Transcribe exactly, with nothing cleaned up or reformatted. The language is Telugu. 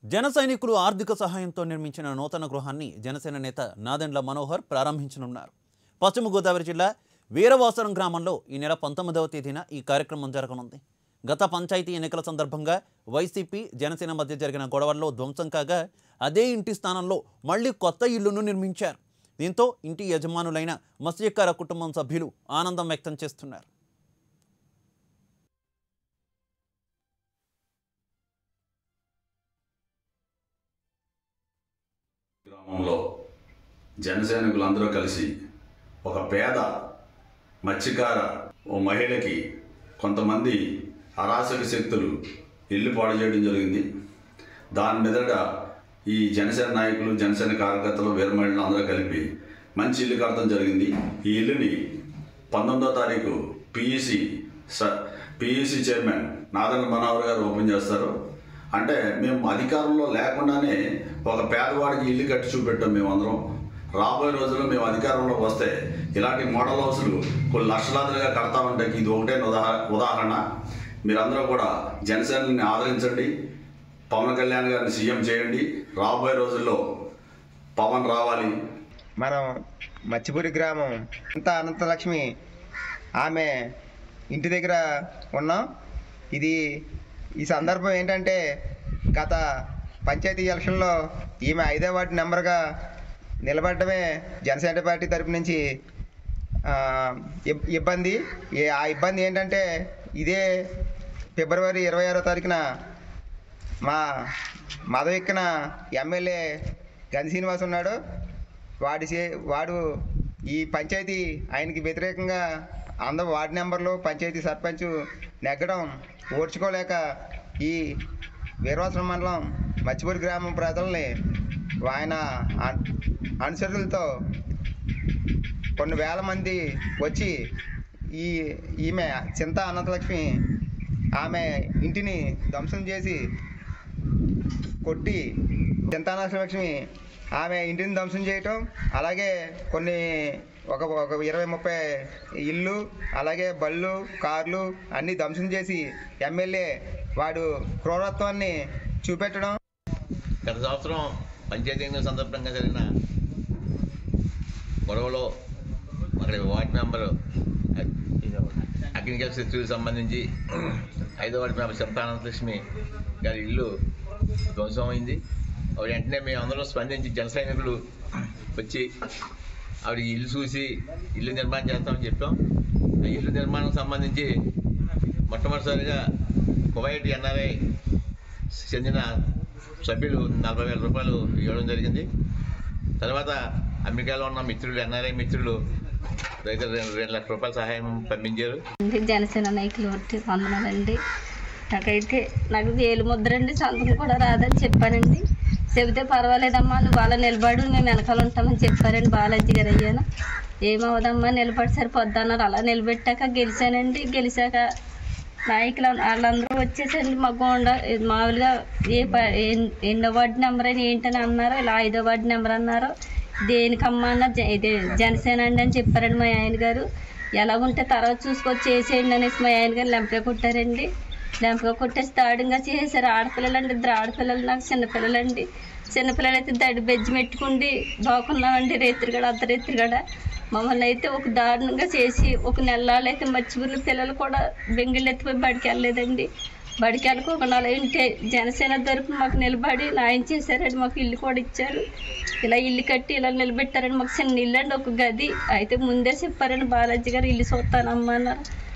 జన సైనికులు ఆర్థిక సహాయంతో నిర్మించిన నూతన గృహాన్ని జనసేన నేత నాదెండ్ల మనోహర్ ప్రారంభించనున్నారు. పశ్చిమ గోదావరి జిల్లా వీరవాసరం గ్రామంలో ఈ నెల పంతొమ్మిదవ తేదీన ఈ కార్యక్రమం జరగనుంది. గత పంచాయతీ ఎన్నికల సందర్భంగా వైసీపీ జనసేన మధ్య జరిగిన గొడవల్లో ధ్వంసం కాగా అదే ఇంటి స్థానంలో మళ్లీ కొత్త ఇల్లును నిర్మించారు. దీంతో ఇంటి యజమానులైన మత్స్యకార కుటుంబం సభ్యులు ఆనందం వ్యక్తం చేస్తున్నారు. గ్రామంలో జనసైనికులందరూ కలిసి ఒక పేద మత్స్యకార ఓ మహిళకి కొంతమంది అరాచక శక్తులు ఇల్లు పాడు చేయడం జరిగింది. దాని మీదట ఈ జనసేన నాయకులు జనసేన కార్యకర్తలు వీర మహిళలు అందరూ కలిపి మంచి ఇల్లు కట్టడం జరిగింది. ఈ ఇల్లుని పంతొమ్మిదో తారీఖు PEC PEC chairman Nadendla Manohar గారు ఓపెన్ చేస్తారు. అంటే మేము అధికారంలో లేకుండానే ఒక పేదవాడికి ఇల్లు కట్టి చూపెట్టాం. మేమందరం రాబోయే రోజుల్లో మేము అధికారంలోకి వస్తే ఇలాంటి మోడల్ హౌస్లు కొన్ని లక్షలాదిగా కడతామంటే ఇది ఒకటే ఉదాహ ఉదాహరణ మీరందరూ కూడా జనసేనని ఆదరించండి, పవన్ కళ్యాణ్ గారిని సీఎం చేయండి. రాబోయే రోజుల్లో పవన్ రావాలి. మనం మచ్చిపూరి గ్రామం అంత అనంతలక్ష్మి ఆమె ఇంటి దగ్గర ఉన్నాం. ఇది ఈ సందర్భం ఏంటంటే గత పంచాయతీ ఎలక్షన్లో ఈమె ఐదో వార్డు నెంబర్గా నిలబడటమే జనసేన పార్టీ తరపు నుంచి ఇబ్బంది. ఆ ఇబ్బంది ఏంటంటే ఇదే ఫిబ్రవరి ఇరవై ఆరో తారీఖున మా మదవెక్కిన ఎమ్మెల్యే గంధి శ్రీనివాస్ ఉన్నాడు. వాడి వాడు ఈ పంచాయతీ ఆయనకి వ్యతిరేకంగా అందరూ వార్డు నెంబర్లు పంచాయతీ సర్పంచ్ నెగ్గడం ఓర్చుకోలేక ఈ వీరవాసరం మండలం మచ్చిపూరి గ్రామం ప్రజల్ని ఆయన అనుచరులతో కొన్ని వేల మంది వచ్చి ఈ ఈమె చింత అనంతలక్ష్మి ఆమె ఇంటిని ధ్వంసం చేసి కొట్టి చింత అనంతలక్ష్మి ఆమె ఇంటిని ధ్వంసం చేయటం, అలాగే కొన్ని ఒక ఒక ఇరవై ముప్పై ఇల్లు అలాగే బళ్ళు కార్లు అన్నీ ధ్వంసం చేసి ఎమ్మెల్యే వాడు క్రూరత్వాన్ని చూపెట్టడం. గత సంవత్సరం పంచాయతీ ఎన్నికల సందర్భంగా జరిగిన గొడవలో అక్కడ వార్డు మెంబరు అగ్నికల్ శత్రువులకు సంబంధించి ఐదో వార్డు మెంబర్ చింతానంతలక్ష్మి గారి ఇల్లు ధ్వంసం అయింది. ఆవిడ వెంటనే మేము అందరం స్పందించి జన సైనికులు వచ్చి ఆవిడ ఇల్లు చూసి ఇల్లు నిర్మాణం చేస్తామని చెప్పాం. ఆ ఇల్లు నిర్మాణం సంబంధించి మొట్టమొదటిసారిగా కువైట్ ఎన్ఆర్ఐ చెందిన సభ్యులు నలభై వేల రూపాయలు ఇవ్వడం జరిగింది. తర్వాత అమెరికాలో ఉన్న మిత్రులు ఎన్ఆర్ఐ మిత్రులు దగ్గర రెండు రెండు లక్షల రూపాయల సహాయం పంపించారు. జనసేన నాయకులు వచ్చి వందనాలండి. నాకైతే నాకు వేలు ముద్రండి, సంతకం కూడా రాదని చెప్పానండి. చెబితే పర్వాలేదమ్మా నువ్వు అలా నిలబడు, మేము వెనకాల ఉంటామని చెప్పారండి బాలాజీ గారు. అయ్యాను ఏమవుదమ్మా నిలబడి సరిపోద్దన్నారు. అలా నిలబెట్టాక గెలిచానండి. గెలిచాక నాయకులు వాళ్ళందరూ వచ్చేసండి మా గోండా మామూలుగా ఏ ఎన్నో వార్డు నెంబర్ అని ఏంటని అన్నారు. ఇలా ఐదో వార్డు నెంబర్ అన్నారు. దేనికమ్మా అన్న ఇదే జనసేన అండి అని చెప్పారండి మా ఆయన గారు. ఎలాగుంటే తర్వాత చూసుకొచ్చి చేసేయండి అనేసి మా ఆయన గారు లెంపగా కొట్టారండి. లెంపగా కొట్టేసి దాడుగా చేశారు. ఆడపిల్లలండి, ఇద్దరు ఆడపిల్లలు, నాకు చిన్నపిల్లలండి. చిన్నపిల్లలు అయితే దడి బెజ్జి పెట్టుకుండి బాగున్నామండి. రేత్రిగడ అర్ధ రేత్రిగడ మమ్మల్ని అయితే ఒక దారుణంగా చేసి ఒక నెలలు అయితే మచ్చిపూర్లు పిల్లలు కూడా బెంగిళ్ళు ఎత్తిపోయి బడికి వెళ్ళలేదండి. బడికి వెళ్ళకోకుండా అలా ఇంటే జనసేన తరపున మాకు నిలబడి న్యాయం చేశారండి. మాకు ఇల్లు కూడా ఇచ్చారు. ఇలా ఇల్లు కట్టి ఇలా నిలబెట్టారండి. మాకు చిన్న ఇల్లు అండి, ఒక గది అయితే ముందే చెప్పారండి బాలాజీ గారు ఇల్లు చూస్తానమ్మా అన్నారు.